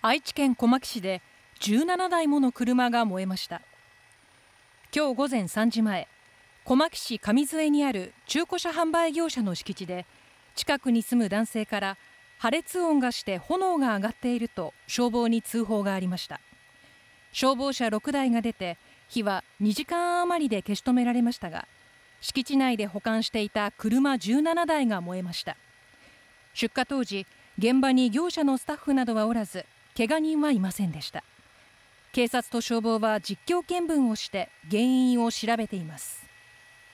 愛知県小牧市で17台もの車が燃えました。今日午前3時前、小牧市上津江にある中古車販売業者の敷地で、近くに住む男性から破裂音がして炎が上がっていると消防に通報がありました。消防車6台が出て、火は2時間余りで消し止められましたが、敷地内で保管していた車17台が燃えました。出火当時、現場に業者のスタッフなどはおらず、怪我人はいませんでした。警察と消防は実況見分をして原因を調べています。